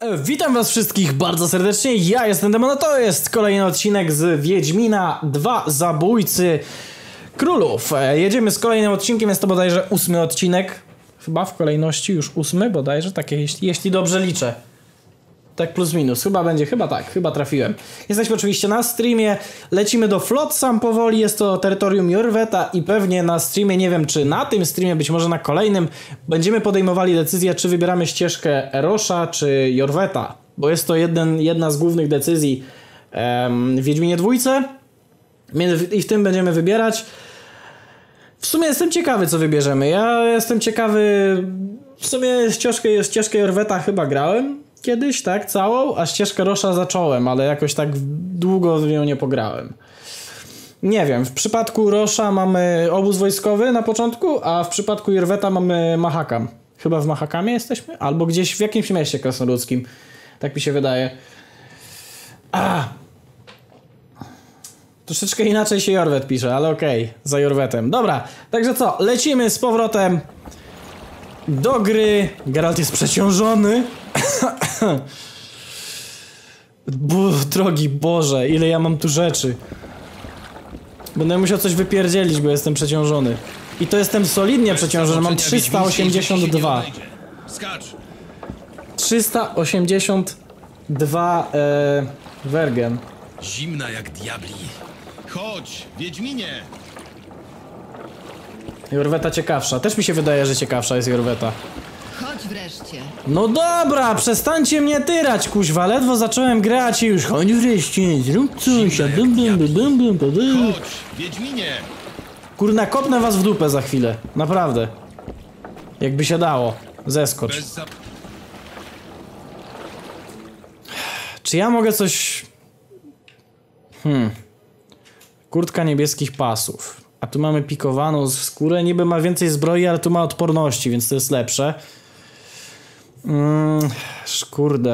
Witam was wszystkich bardzo serdecznie, ja jestem Demon, a to jest kolejny odcinek z Wiedźmina 2 Zabójcy Królów. Jedziemy z kolejnym odcinkiem, jest to bodajże 8. odcinek, chyba w kolejności już 8 bodajże, takie jeśli dobrze liczę. Tak plus minus, chyba trafiłem. Jesteśmy oczywiście na streamie, lecimy do Flotsam powoli, jest to terytorium Jorveta i pewnie na streamie, nie wiem czy na tym streamie, być może na kolejnym, będziemy podejmowali decyzję, czy wybieramy ścieżkę Erosza czy Jorveta, bo jest to jedna z głównych decyzji w Wiedźminie 2 i w tym będziemy wybierać. W sumie jestem ciekawy, co wybierzemy. Ja jestem ciekawy, w sumie ścieżkę Jorveta chyba grałem kiedyś, tak, całą, a ścieżkę Rosza zacząłem, ale jakoś tak długo w nią nie pograłem. Nie wiem, w przypadku Rosza mamy obóz wojskowy na początku, a w przypadku Jorveta mamy Mahakam. Chyba w Mahakamie jesteśmy? Albo gdzieś w jakimś mieście krasnoludzkim. Tak mi się wydaje. Troszeczkę inaczej się Jorvet pisze, ale okej, za Jorvetem. Dobra, także co, lecimy z powrotem do gry. Geralt jest przeciążony. Drogi Boże, ile ja mam tu rzeczy. Będę musiał coś wypierdzielić, bo jestem przeciążony. I to jestem solidnie przeciążony, mam 382. 382 Wergen. Zimna jak diabli. Chodź, Wiedźminie! Jorveta ciekawsza. Też mi się wydaje, że ciekawsza jest Jorveta. Chodź wreszcie. No dobra, przestańcie mnie tyrać, kuźwa. Ledwo zacząłem grać i już chodź wreszcie, zrób coś. Chodź, Wiedźminie! Kurna, kopnę was w dupę za chwilę. Naprawdę. Jakby się dało. Zeskocz. Czy ja mogę coś... Kurtka niebieskich pasów. A tu mamy pikowaną skórę. Niby ma więcej zbroi, ale tu ma odporności, więc to jest lepsze. Kurde.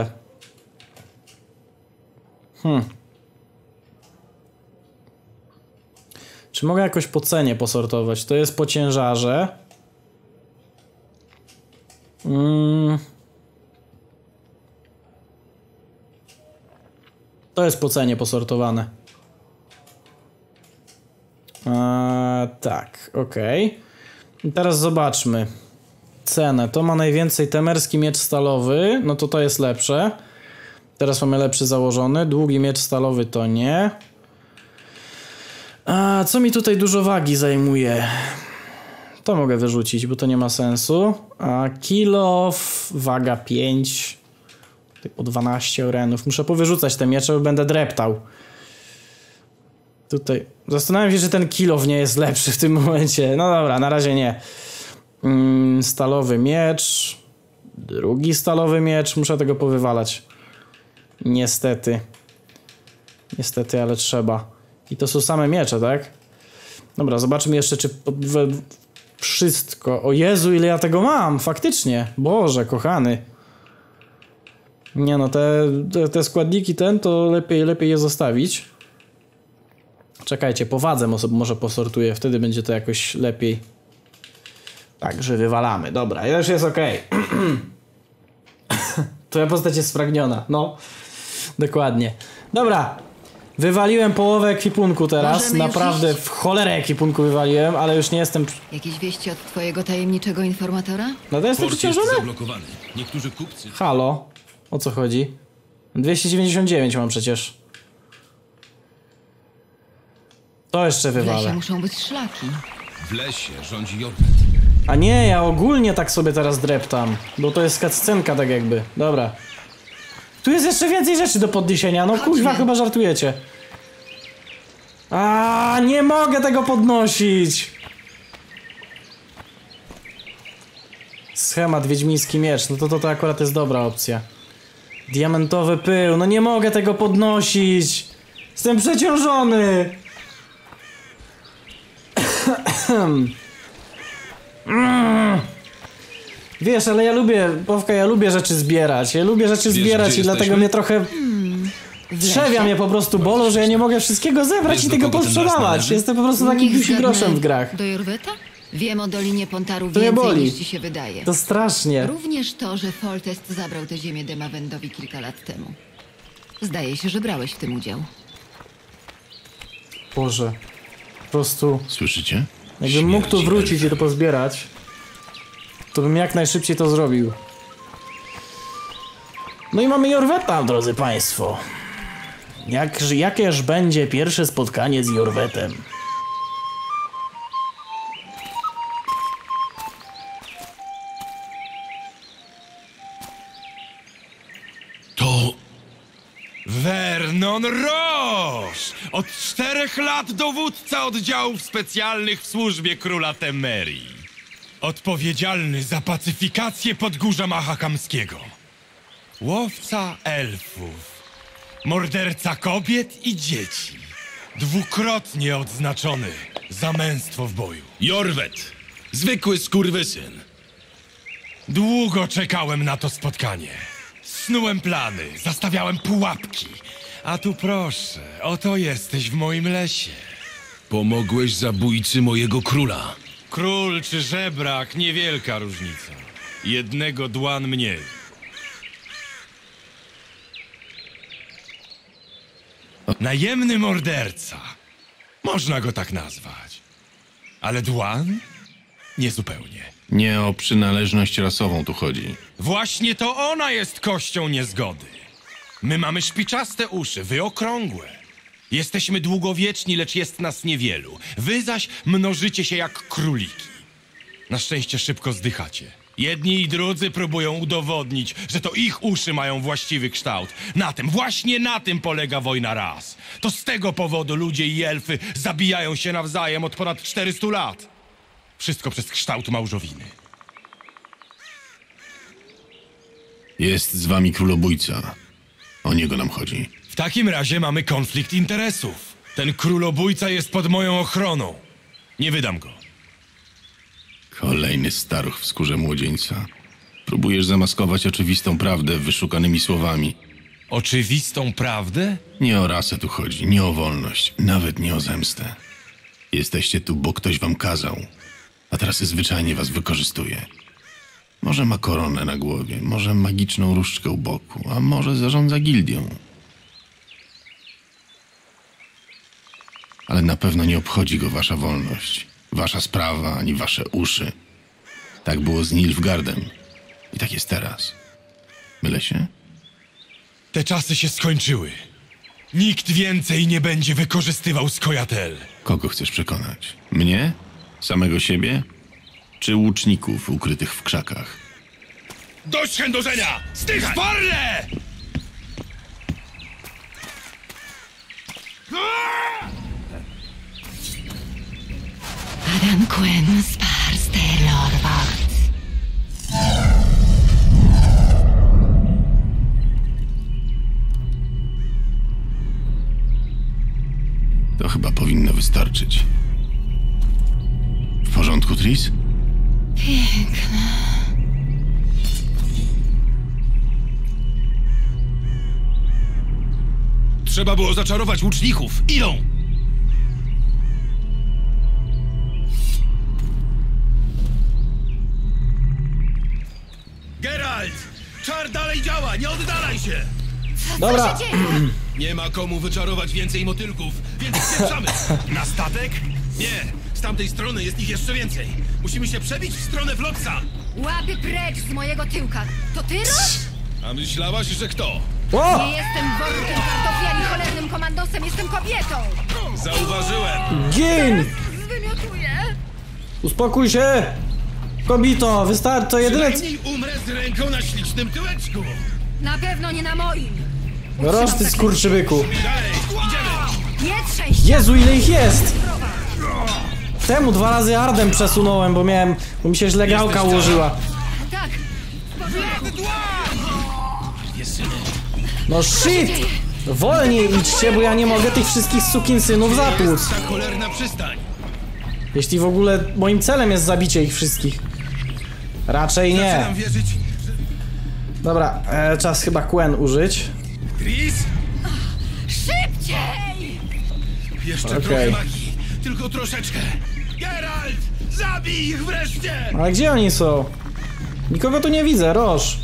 Czy mogę jakoś po cenie posortować? To jest po ciężarze. To jest po cenie posortowane. Tak, okej. I teraz zobaczmy cenę. To ma najwięcej temerski miecz stalowy. No to jest lepsze. Teraz mamy lepszy założony. Długi miecz stalowy to nie. A co mi tutaj dużo wagi zajmuje? To mogę wyrzucić, bo to nie ma sensu. A kilo, waga 5. Po 12 orenów. Muszę powyrzucać te miecze, bo będę dreptał. Tutaj zastanawiam się, czy ten kilow nie jest lepszy w tym momencie. No dobra, na razie nie. Stalowy miecz. Drugi stalowy miecz. Muszę tego powywalać. Niestety. Niestety, ale trzeba. I to są same miecze, tak? Dobra, zobaczmy jeszcze, czy wszystko. O Jezu, ile ja tego mam! Faktycznie. Boże, kochany. Nie no, te składniki to lepiej je zostawić. Czekajcie, po wadze może posortuję, wtedy będzie to jakoś lepiej. Także wywalamy, dobra, już jest okej. Twoja postać jest spragniona, no. Dokładnie. Dobra, wywaliłem połowę ekwipunku teraz. Naprawdę w cholerę ekwipunku wywaliłem, ale już nie jestem... Jakieś wieści od twojego tajemniczego informatora? No to jestem Port jest przeciążony? zablokowany. Niektórzy kupcy... Halo? O co chodzi? 299 mam przecież. To jeszcze W lesie wywalę. muszą być szlaki. W lesie rządzi Jorvet. A nie, ja ogólnie tak sobie teraz dreptam. Bo to jest cutscenka tak jakby. Dobra. Tu jest jeszcze więcej rzeczy do podniesienia. No kuźwa, chyba żartujecie. A nie mogę tego podnosić. Schemat wiedźmiński miecz. No to akurat jest dobra opcja. Diamentowy pył. No nie mogę tego podnosić. Jestem przeciążony. Wiesz, ale ja lubię rzeczy zbierać. Ja lubię rzeczy zbierać i dlatego mnie trochę... Trzewia mnie po prostu bolą, że ja nie mogę wszystkiego zebrać i tego posprzedawać. Jestem po prostu takim groszem w grach. Do Jorveta? Wiem o Dolinie Pontaru To mnie więcej boli. niż ci się wydaje. To strasznie. Również to, że Foltest zabrał tę ziemię Demawendowi kilka lat temu. Zdaje się, że brałeś w tym udział. Boże. Po prostu... Słyszycie? Jakbym mógł tu Śmierci wrócić i elfy. to pozbierać, to bym jak najszybciej to zrobił. No i mamy Jorweta, drodzy państwo. Jakież będzie pierwsze spotkanie z Jorwetem? To Vernon Roche! Od 4 lat dowódca oddziałów specjalnych w służbie króla Temerii. Odpowiedzialny za pacyfikację Podgórza Mahakamskiego. Łowca elfów. Morderca kobiet i dzieci. Dwukrotnie odznaczony za męstwo w boju. Jorwet. Zwykły skurwysyn. Długo czekałem na to spotkanie. Snułem plany, zastawiałem pułapki. A tu proszę, oto jesteś w moim lesie. Pomogłeś zabójcy mojego króla. Król czy żebrak, niewielka różnica. Jednego dłan mniej. Najemny morderca. Można go tak nazwać. Ale dłan? Niezupełnie. Nie o przynależność rasową tu chodzi. Właśnie to ona jest kością niezgody. My mamy szpiczaste uszy, wy okrągłe. Jesteśmy długowieczni, lecz jest nas niewielu. Wy zaś mnożycie się jak króliki. Na szczęście szybko zdychacie. Jedni i drudzy próbują udowodnić, że to ich uszy mają właściwy kształt. Właśnie na tym polega wojna ras. To z tego powodu ludzie i elfy zabijają się nawzajem od ponad 400 lat. Wszystko przez kształt małżowiny. Jest z wami królobójca. O niego nam chodzi. W takim razie mamy konflikt interesów. Ten królobójca jest pod moją ochroną. Nie wydam go. Kolejny staruch w skórze młodzieńca. Próbujesz zamaskować oczywistą prawdę wyszukanymi słowami. Oczywistą prawdę? Nie o rasę tu chodzi, nie o wolność, nawet nie o zemstę. Jesteście tu, bo ktoś wam kazał, a teraz zwyczajnie was wykorzystuje. Może ma koronę na głowie, może magiczną różdżkę u boku, a może zarządza gildią. Ale na pewno nie obchodzi go wasza wolność, wasza sprawa, ani wasze uszy. Tak było z Nilfgaardem i tak jest teraz. Mylę się? Te czasy się skończyły. Nikt więcej nie będzie wykorzystywał Skojatel. Kogo chcesz przekonać? Mnie? Samego siebie? Czy łuczników ukrytych w krzakach? Dość chędożenia! Stychaj! Sparle! Adam Quinn Spars Taylor-Ward. To chyba powinno wystarczyć. W porządku, Tris? Trzeba było zaczarować łuczników. Idą! Geralt! Czar dalej działa! Nie oddalaj się! Dobra, Nie ma komu wyczarować więcej motylków, więc spieprzamy! Na statek? Nie! Z tamtej strony jest ich jeszcze więcej! Musimy się przebić w stronę Vlotsa! Łapy precz z mojego tyłka. To ty, Roż? A myślałaś, że kto? o! Nie jestem workiem kartofli ani cholernym komandosem, jestem kobietą. Zauważyłem! Gin! Zwymiotuję. Uspokój się! Kobito, wystarczy, to jedyne... Przynajmniej umrę z ręką na ślicznym tyłeczku! Na pewno nie na moim. Roż, ty skurczybyku. Dalej, idziemy! Nie trzęś się. Jezu, ile ich jest! Temu 2 razy Ardem przesunąłem, bo mi się źle gałka ułożyła. Tak. No shit! Wolniej idźcie, bo ja nie mogę tych wszystkich sukinsynów zatłuc. Ta cholerna przystań! Jeśli w ogóle moim celem jest zabicie ich wszystkich. Raczej nie. Zaczynam wierzyć, że... Dobra, czas chyba Quen użyć. Tris? Szybciej. Jeszcze Okej. trochę magii, tylko troszeczkę. Geralt! Zabij ich wreszcie! Ale gdzie oni są? Nikogo tu nie widzę, Roż.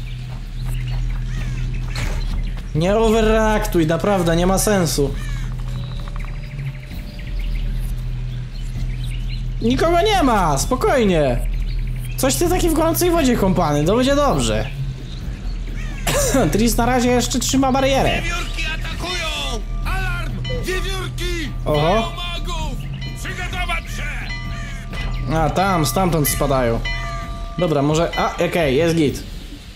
Nie overreaktuj, naprawdę, nie ma sensu. Nikogo nie ma, spokojnie. Coś ty taki w gorącej wodzie kąpany, to będzie dobrze. Tris na razie jeszcze trzyma barierę. Wiewiórki atakują! Alarm! Wiewiórki! Oho. Mają magów! Przygotować się! A, tam, stamtąd spadają. Dobra, może... A, okej, jest git.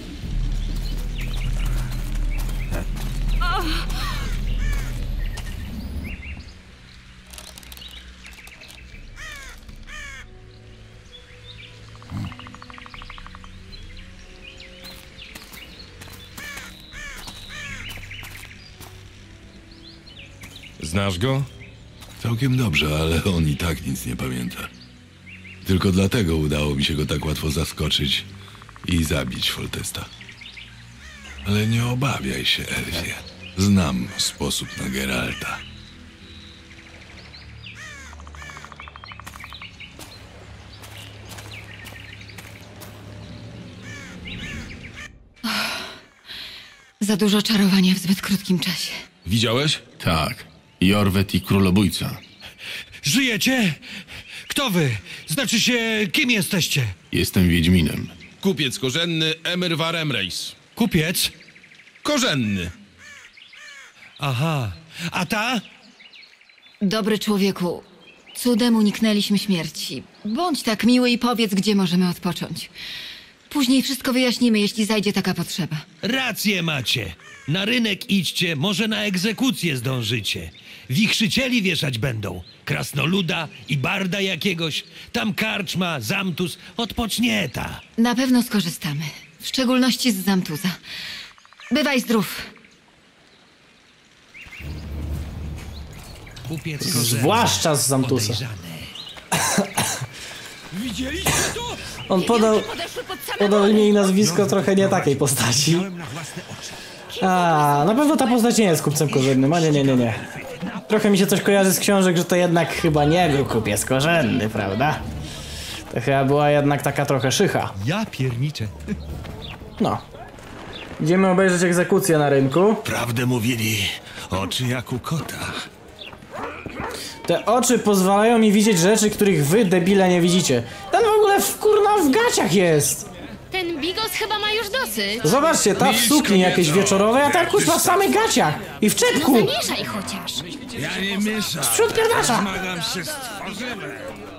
Znasz go? Całkiem dobrze, ale on i tak nic nie pamięta. Tylko dlatego udało mi się go tak łatwo zaskoczyć i zabić Foltesta. Ale nie obawiaj się, Elfie. Znam sposób na Geralta. Za dużo czarowania w zbyt krótkim czasie. Widziałeś? Tak. Jorwet i królobójca. Żyjecie? Kto wy? Znaczy się, kim jesteście? Jestem Wiedźminem. Kupiec korzenny Emir Varemreis. Kupiec? Korzenny. Aha. A ta? Dobry człowieku, cudem uniknęliśmy śmierci. Bądź tak miły i powiedz, gdzie możemy odpocząć. Później wszystko wyjaśnimy, jeśli zajdzie taka potrzeba. Rację macie. Na rynek idźcie, może na egzekucję zdążycie. Wichrzycieli wieszać będą. Krasnoluda i barda jakiegoś. Tam karczma, zamtus, odpocznie ta. Na pewno skorzystamy. W szczególności z Zamtuza. Bywaj zdrów. Kupiec korzenny. Zwłaszcza z Zamtusa. Podejrzany. Widzieliście to? On podał imię i nazwisko trochę nie takiej postaci. A, na pewno ta postać nie jest kupcem korzennym, a nie. Trochę mi się coś kojarzy z książek, że to jednak chyba nie był kupiec korzenny, prawda? To chyba była jednak taka trochę szycha. Ja pierniczę. No. Idziemy obejrzeć egzekucję na rynku. Prawdę mówili, oczy jak u kota. Te oczy pozwalają mi widzieć rzeczy, których wy, debile, nie widzicie. Ten w ogóle w gaciach jest. Ten bigos chyba ma już dosyć. Zobaczcie, ta w sukni jakiejś wieczorowej, a ta kurwa w samych gaciach. I w czepku. Zamieszaj chociaż. Ja nie mieszam. Wśród pierdasza. Zmagam się z tworzywem.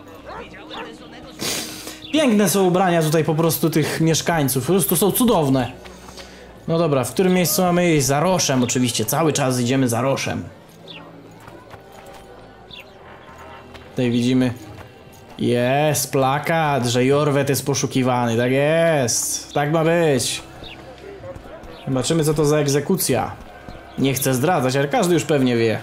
Piękne są ubrania tutaj po prostu tych mieszkańców. Po prostu są cudowne. No dobra, w którym miejscu mamy iść? Za Roszem oczywiście. Cały czas idziemy za Roszem. Tutaj widzimy... Jest plakat, że Jorwet jest poszukiwany. Tak jest. Tak ma być. Zobaczymy, co to za egzekucja. Nie chcę zdradzać, ale każdy już pewnie wie.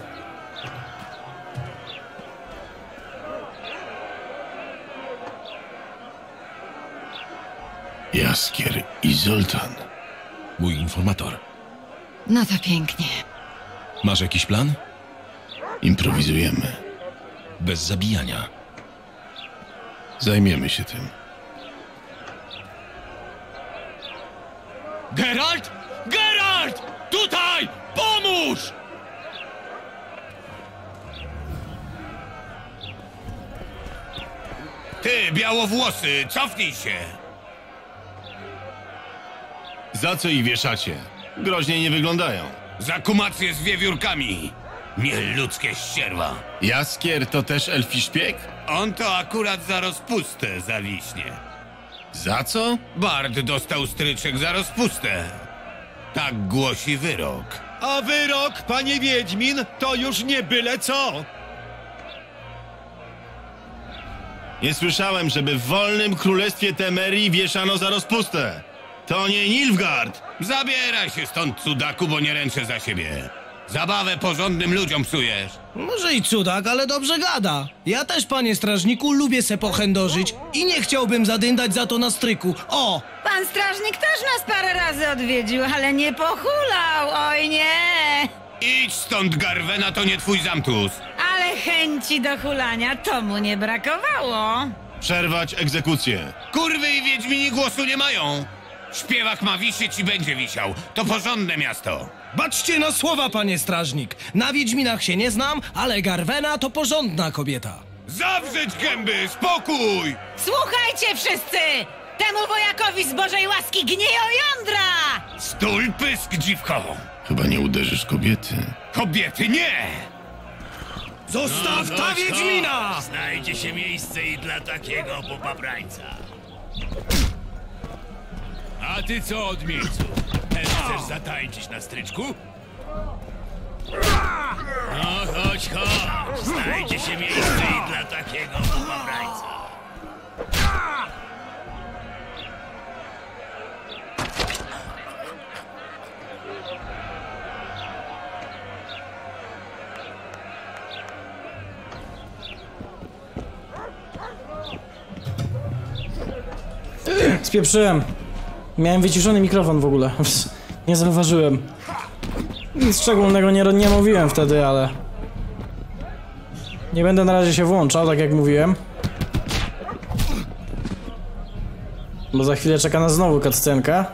Jaskier i Zoltan. Mój informator. No to pięknie. Masz jakiś plan? Improwizujemy. Bez zabijania. Zajmiemy się tym. Geralt! Geralt! Tutaj! Pomóż! Ty, białowłosy, cofnij się! Za co ich wieszacie? Groźnie nie wyglądają. Za kumację z wiewiórkami! Nieludzkie ścierwa! Jaskier to też elfi szpieg? On to akurat za rozpustę zawiśnie. Za co? Bard dostał stryczek za rozpustę. Tak głosi wyrok. A wyrok, panie Wiedźmin, to już nie byle co. Nie słyszałem, żeby w wolnym królestwie Temerii wieszano za rozpustę. To nie Nilfgaard. Zabieraj się stąd, cudaku, bo nie ręczę za siebie. Zabawę porządnym ludziom psujesz. Może i cudak, ale dobrze gada. Ja też, panie strażniku, lubię se pochędożyć i nie chciałbym zadyndać za to na stryku. O! Pan strażnik też nas parę razy odwiedził, ale nie pochulał, oj nie! Idź stąd, Garwena, to nie twój zamtus. Ale chęci do hulania to mu nie brakowało. Przerwać egzekucję. Kurwy i wiedźmini głosu nie mają. Śpiewak ma wisieć i będzie wisiał. To porządne miasto. Baczcie na słowa, panie strażnik. Na Wiedźminach się nie znam, ale Garwena to porządna kobieta. Zawrzeć gęby! Spokój! Słuchajcie wszyscy! Temu wojakowi z Bożej łaski gnieją jądra! Stul pysk, dziwko! Chyba nie uderzysz kobiety. Kobiety nie! Zostaw ta Wiedźmina! Znajdzie się miejsce i dla takiego popaprańca. A ty co, odmieńcu? Też chcesz zatańczyć na stryczku? No chodź, chodź. Znajdzie się miejsce i dla takiego popaprańca. Spieprzyłem. Miałem wyciszony mikrofon w ogóle. Nie zauważyłem. Nic szczególnego nie mówiłem wtedy, ale... Nie będę na razie się włączał, tak jak mówiłem. Bo za chwilę czeka nas znowu cutscenka.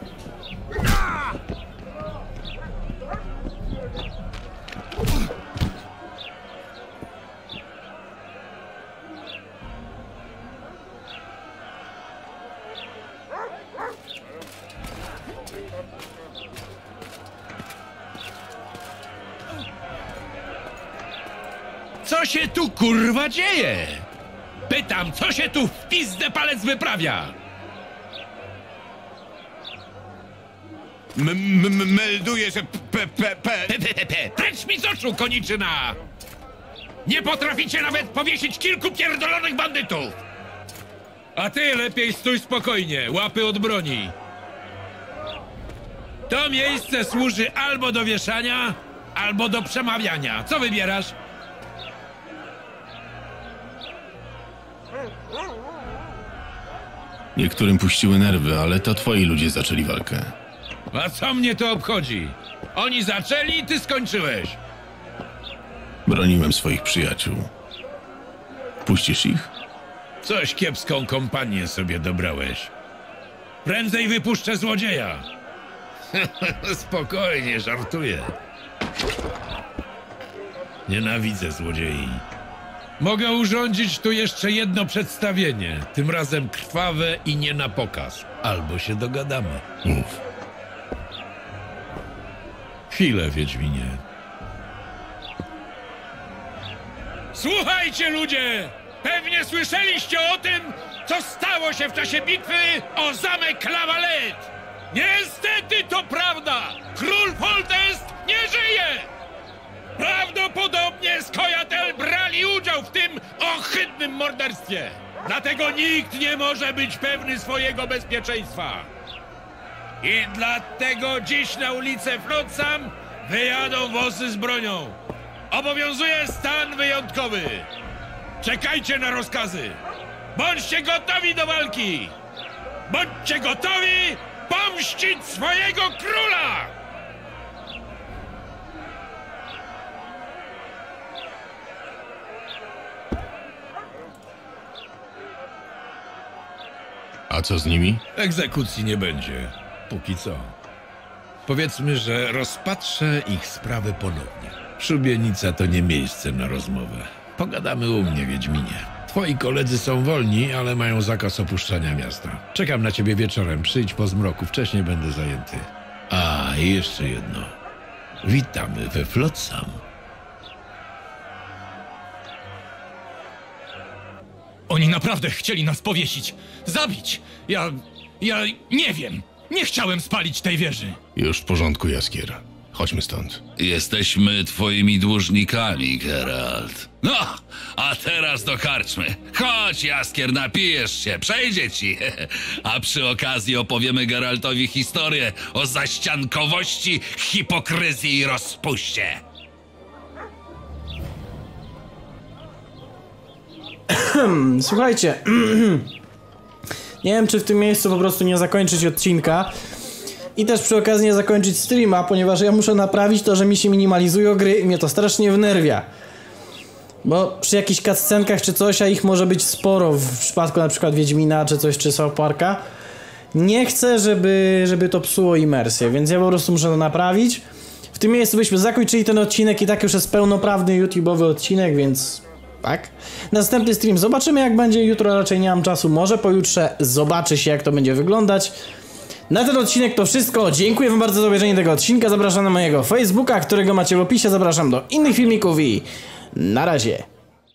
Co się tu kurwa dzieje? Pytam, co się tu w pizdę palec wyprawia? Melduję, że Precz mi z oczu, koniczyna! Nie potraficie nawet powiesić kilku pierdolonych bandytów! A ty lepiej stój spokojnie, łapy od broni. To miejsce służy albo do wieszania, albo do przemawiania. Co wybierasz? Niektórym puściły nerwy, ale to twoi ludzie zaczęli walkę. A co mnie to obchodzi? Oni zaczęli i ty skończyłeś. Broniłem swoich przyjaciół. Puścisz ich? Coś kiepską kompanię sobie dobrałeś. Prędzej wypuszczę złodzieja. Spokojnie, żartuję. Nienawidzę złodziei. Mogę urządzić tu jeszcze jedno przedstawienie. Tym razem krwawe i nie na pokaz. Albo się dogadamy. Mów. Chwilę, Wiedźminie. Słuchajcie, ludzie! Pewnie słyszeliście o tym, co stało się w czasie bitwy o zamek La Valette. Niestety to prawda! Król Foltest nie żyje! Prawdopodobnie Skojatel brali udział w tym ohydnym morderstwie. Dlatego nikt nie może być pewny swojego bezpieczeństwa. I dlatego dziś na ulicę Flotsam wyjadą wozy z bronią. Obowiązuje stan wyjątkowy. Czekajcie na rozkazy. Bądźcie gotowi do walki. Bądźcie gotowi pomścić swojego króla. A co z nimi? Egzekucji nie będzie. Póki co. Powiedzmy, że rozpatrzę ich sprawę ponownie. Szubienica to nie miejsce na rozmowę. Pogadamy u mnie, Wiedźminie. Twoi koledzy są wolni, ale mają zakaz opuszczania miasta. Czekam na ciebie wieczorem. Przyjdź po zmroku. Wcześniej będę zajęty. A, i jeszcze jedno. Witamy we Flotsam. Oni naprawdę chcieli nas powiesić. Zabić. Ja nie wiem. Nie chciałem spalić tej wieży. Już w porządku, Jaskier. Chodźmy stąd. Jesteśmy twoimi dłużnikami, Geralt. No, a teraz do karczmy. Chodź, Jaskier, napijesz się, przejdzie ci. A przy okazji opowiemy Geraltowi historię o zaściankowości, hipokryzji i rozpuście. Słuchajcie. Nie wiem, czy w tym miejscu po prostu nie zakończyć odcinka. I też przy okazji nie zakończyć streama, ponieważ ja muszę naprawić to, że mi się minimalizują gry i mnie to strasznie wnerwia. Bo przy jakichś cutscenkach czy coś, a ich może być sporo w przypadku na przykład Wiedźmina czy coś, czy South Parka, nie chcę, żeby to psuło imersję, więc ja po prostu muszę to naprawić. W tym miejscu byśmy zakończyli ten odcinek i tak już jest pełnoprawny YouTube'owy odcinek, więc tak. Następny stream zobaczymy jak będzie, jutro raczej nie mam czasu, może pojutrze zobaczy się jak to będzie wyglądać. Na ten odcinek to wszystko, dziękuję wam bardzo za obejrzenie tego odcinka, zapraszam na mojego Facebooka, którego macie w opisie, zapraszam do innych filmików i na razie.